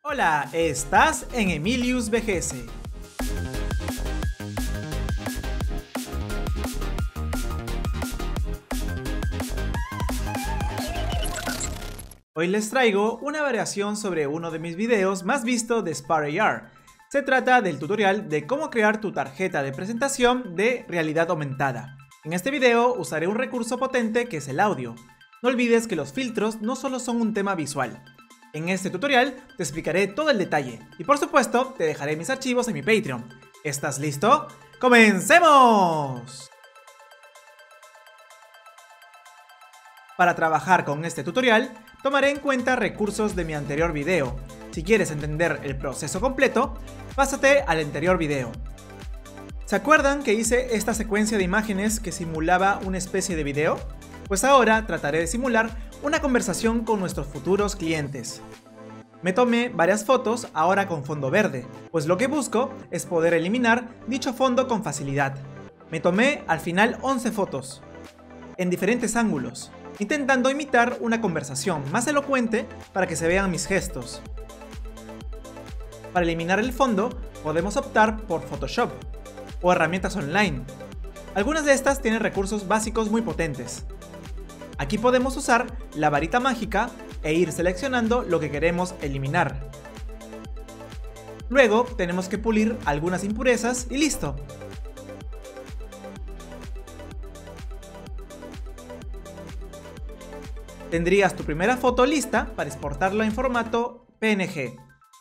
Hola, estás en Emilius VGS. Hoy les traigo una variación sobre uno de mis videos más vistos de SparAR. Se trata del tutorial de cómo crear tu tarjeta de presentación de realidad aumentada. En este video usaré un recurso potente que es el audio. No olvides que los filtros no solo son un tema visual. En este tutorial te explicaré todo el detalle y por supuesto te dejaré mis archivos en mi Patreon. ¿Estás listo? ¡Comencemos! Para trabajar con este tutorial, tomaré en cuenta recursos de mi anterior video. Si quieres entender el proceso completo, pásate al anterior video. ¿Se acuerdan que hice esta secuencia de imágenes que simulaba una especie de video? Pues ahora trataré de simular una conversación con nuestros futuros clientes. Me tomé varias fotos ahora con fondo verde, pues lo que busco es poder eliminar dicho fondo con facilidad. Me tomé al final 11 fotos, en diferentes ángulos, intentando imitar una conversación más elocuente para que se vean mis gestos. Para eliminar el fondo, podemos optar por Photoshop o herramientas online. Algunas de estas tienen recursos básicos muy potentes. Aquí podemos usar la varita mágica e ir seleccionando lo que queremos eliminar. Luego tenemos que pulir algunas impurezas y listo. Tendrías tu primera foto lista para exportarla en formato PNG.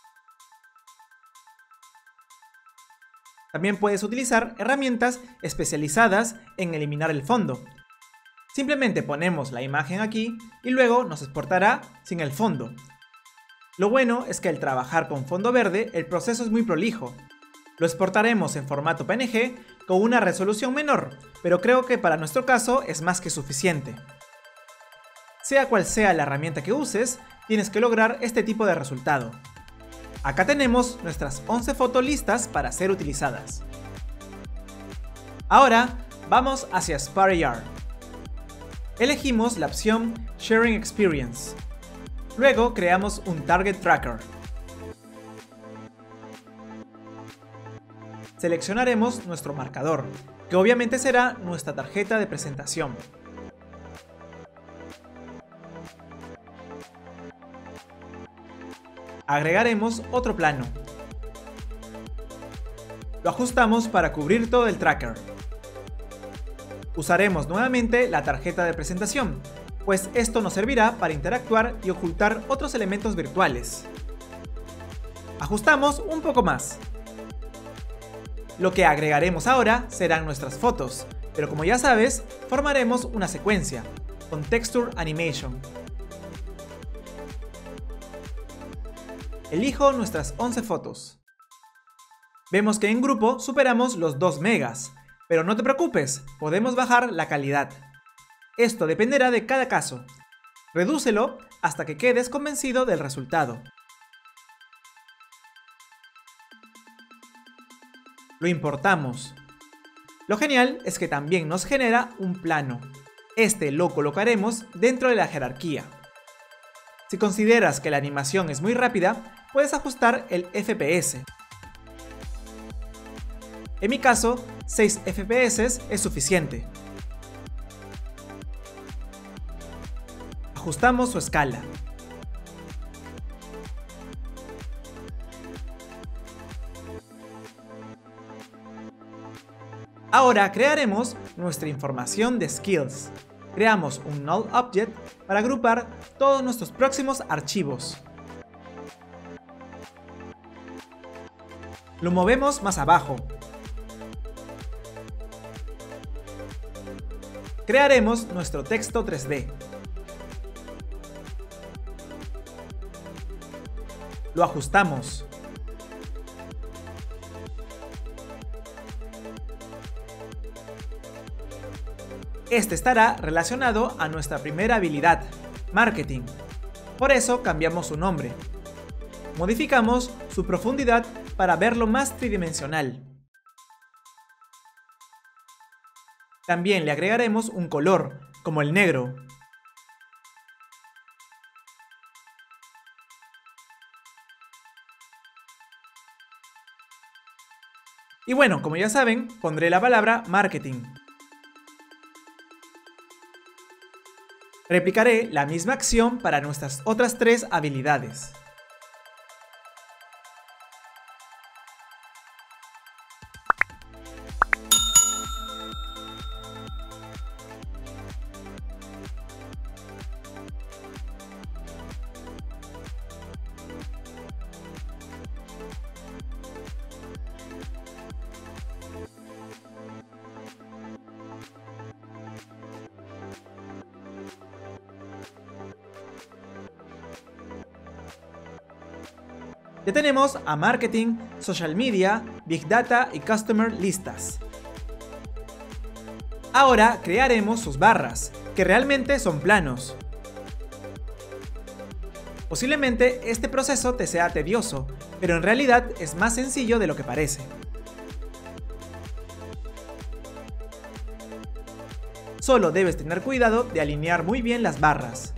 También puedes utilizar herramientas especializadas en eliminar el fondo. Simplemente ponemos la imagen aquí y luego nos exportará sin el fondo. Lo bueno es que al trabajar con fondo verde el proceso es muy prolijo. Lo exportaremos en formato PNG con una resolución menor, pero creo que para nuestro caso es más que suficiente. Sea cual sea la herramienta que uses, tienes que lograr este tipo de resultado. Acá tenemos nuestras 11 fotos listas para ser utilizadas. Ahora vamos hacia SparAR. Elegimos la opción Sharing Experience. Luego creamos un Target Tracker. Seleccionaremos nuestro marcador, que obviamente será nuestra tarjeta de presentación. Agregaremos otro plano. Lo ajustamos para cubrir todo el tracker. Usaremos nuevamente la tarjeta de presentación, pues esto nos servirá para interactuar y ocultar otros elementos virtuales. Ajustamos un poco más. Lo que agregaremos ahora serán nuestras fotos, pero como ya sabes, formaremos una secuencia, con Texture Animation. Elijo nuestras 11 fotos. Vemos que en grupo superamos los 2 megas. Pero no te preocupes, podemos bajar la calidad. Esto dependerá de cada caso. Redúcelo hasta que quedes convencido del resultado. Lo importamos. Lo genial es que también nos genera un plano. Este lo colocaremos dentro de la jerarquía. Si consideras que la animación es muy rápida, puedes ajustar el FPS. En mi caso, 6 FPS es suficiente. Ajustamos su escala. Ahora crearemos nuestra información de skills. Creamos un null object para agrupar todos nuestros próximos archivos. Lo movemos más abajo. Crearemos nuestro texto 3D. Lo ajustamos. Este estará relacionado a nuestra primera habilidad, marketing. Por eso cambiamos su nombre. Modificamos su profundidad para verlo más tridimensional. También le agregaremos un color, como el negro. Y bueno, como ya saben, pondré la palabra marketing. Replicaré la misma acción para nuestras otras 3 habilidades. Ya tenemos a Marketing, Social Media, Big Data y Customer listas. Ahora crearemos sus barras, que realmente son planos. Posiblemente este proceso te sea tedioso, pero en realidad es más sencillo de lo que parece. Solo debes tener cuidado de alinear muy bien las barras.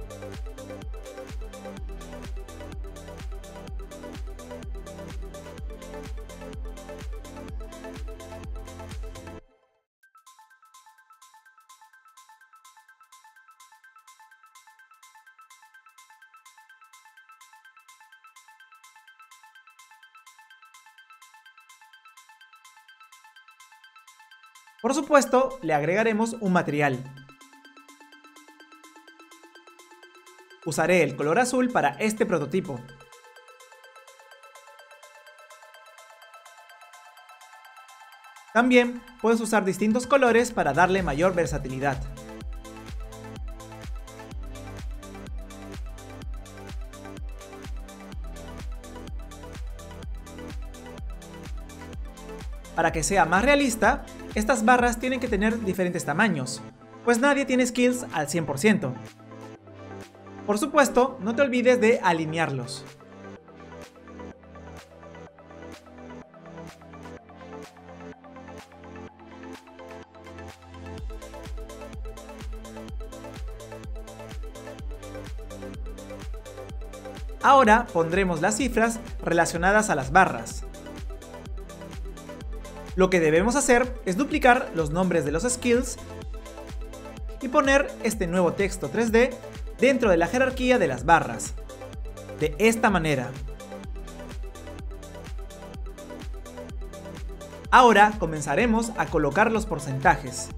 Por supuesto, le agregaremos un material. Usaré el color azul para este prototipo. También puedes usar distintos colores para darle mayor versatilidad. Para que sea más realista, estas barras tienen que tener diferentes tamaños, pues nadie tiene skills al 100%. Por supuesto, no te olvides de alinearlos. Ahora pondremos las cifras relacionadas a las barras. Lo que debemos hacer es duplicar los nombres de los skills y poner este nuevo texto 3D dentro de la jerarquía de las barras, de esta manera. Ahora comenzaremos a colocar los porcentajes.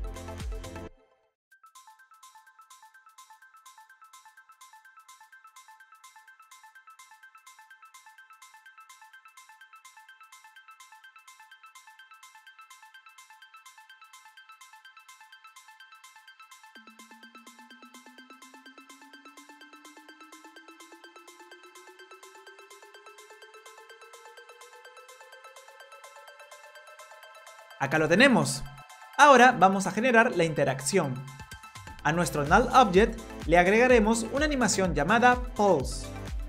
Acá lo tenemos. Ahora vamos a generar la interacción. A nuestro null object le agregaremos una animación llamada pulse.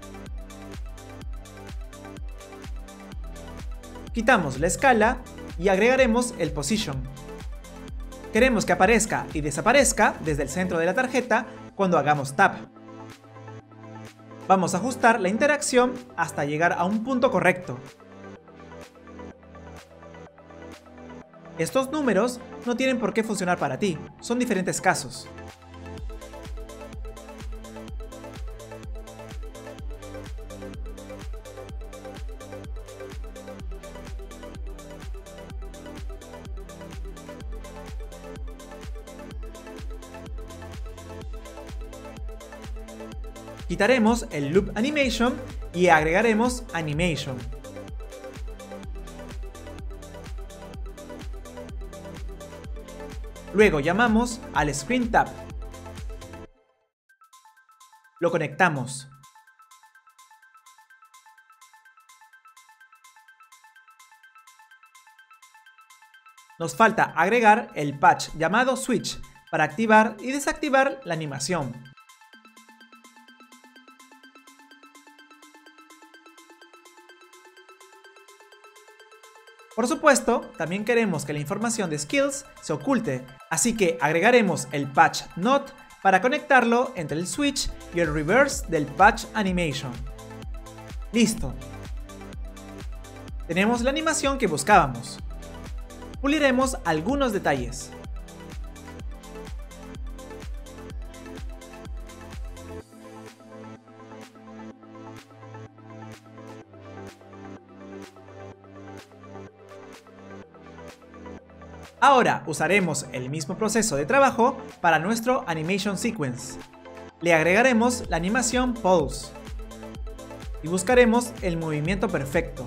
Quitamos la escala y agregaremos el position. Queremos que aparezca y desaparezca desde el centro de la tarjeta cuando hagamos tap. Vamos a ajustar la interacción hasta llegar a un punto correcto. Estos números no tienen por qué funcionar para ti, son diferentes casos. Quitaremos el Loop Animation y agregaremos Animation. Luego llamamos al Screen Tab. Lo conectamos. Nos falta agregar el patch llamado Switch para activar y desactivar la animación. Por supuesto, también queremos que la información de skills se oculte, así que agregaremos el patch Not para conectarlo entre el switch y el reverse del patch animation. Listo. Tenemos la animación que buscábamos. puliremos algunos detalles. Ahora usaremos el mismo proceso de trabajo para nuestro Animation Sequence. Le agregaremos la animación Pulse y buscaremos el movimiento perfecto.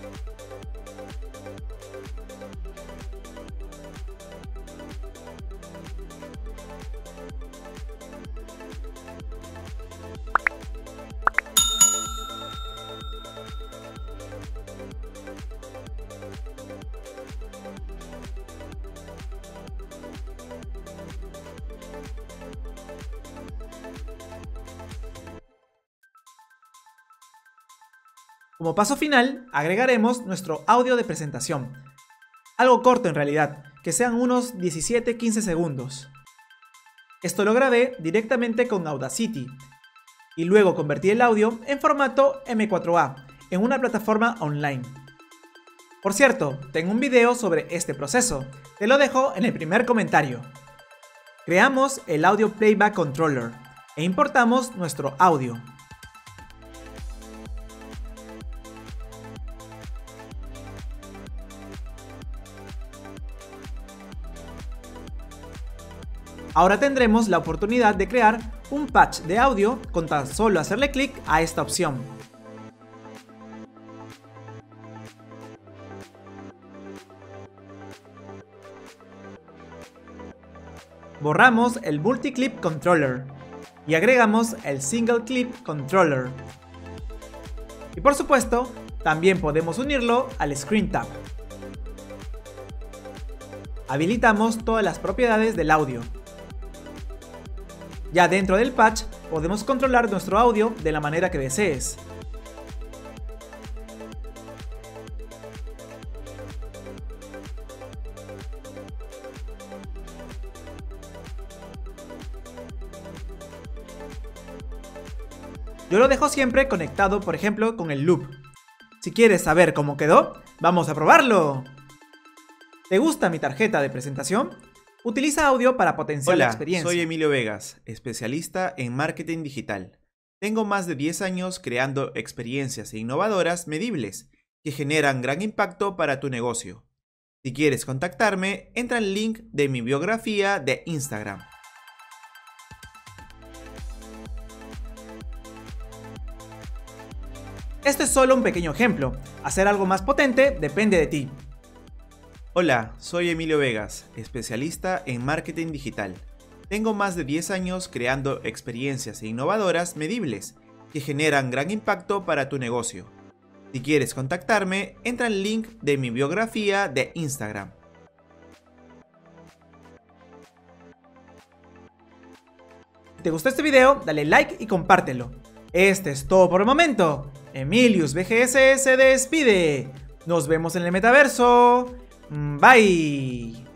Como paso final, agregaremos nuestro audio de presentación. Algo corto en realidad, que sean unos 17-15 segundos. Esto lo grabé directamente con Audacity y luego convertí el audio en formato M4A en una plataforma online. Por cierto, tengo un video sobre este proceso, te lo dejo en el primer comentario. Creamos el Audio Playback Controller e importamos nuestro audio. Ahora tendremos la oportunidad de crear un patch de audio con tan solo hacerle clic a esta opción. Borramos el Multi-Clip Controller y agregamos el Single Clip Controller. Y por supuesto, también podemos unirlo al Screen Tab. Habilitamos todas las propiedades del audio. Ya dentro del patch podemos controlar nuestro audio de la manera que desees. Yo lo dejo siempre conectado, por ejemplo, con el loop. Si quieres saber cómo quedó, ¡vamos a probarlo! ¿Te gusta mi tarjeta de presentación? Utiliza audio para potenciar la experiencia. Soy Emilio Vegas, especialista en marketing digital. Tengo más de 10 años creando experiencias innovadoras medibles que generan gran impacto para tu negocio. Si quieres contactarme, entra al link de mi biografía de Instagram. Esto es solo un pequeño ejemplo. Hacer algo más potente depende de ti. Hola, soy Emilio Vegas, especialista en marketing digital. Tengo más de 10 años creando experiencias innovadoras medibles que generan gran impacto para tu negocio. Si quieres contactarme, entra al link de mi biografía de Instagram. Si te gustó este video, dale like y compártelo. Este es todo por el momento. Emilius VGS se despide. Nos vemos en el metaverso. Bye.